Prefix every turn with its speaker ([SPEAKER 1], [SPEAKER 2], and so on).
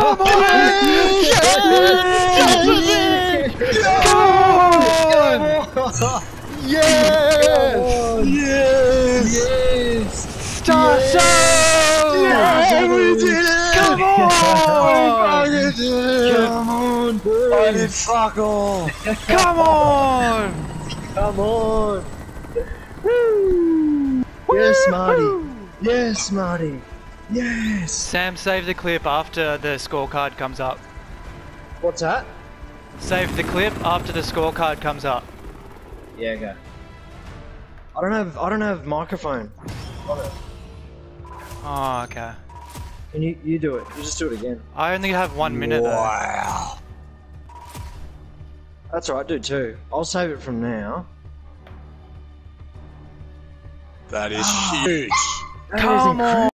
[SPEAKER 1] Come on! Yes!
[SPEAKER 2] Yes!
[SPEAKER 1] Starce!
[SPEAKER 2] Yeah, we did it!
[SPEAKER 1] Come on!
[SPEAKER 2] Come on, boys! I did fuck all!
[SPEAKER 1] Come on!
[SPEAKER 2] Come on! Woo! Yes, Marty! Yes, Marty! Yes!
[SPEAKER 1] Sam, save the clip after the scorecard comes up.
[SPEAKER 2] What's that?
[SPEAKER 1] Save the clip after the scorecard comes up.
[SPEAKER 2] Yeah, go. I don't have microphone.
[SPEAKER 1] Oh, okay.
[SPEAKER 2] Can you do it? You just do it again.
[SPEAKER 1] I only have 1 minute though.
[SPEAKER 2] Wow. That's alright, do two. I'll save it from now.
[SPEAKER 3] That is huge.
[SPEAKER 2] That is
[SPEAKER 1] Come on!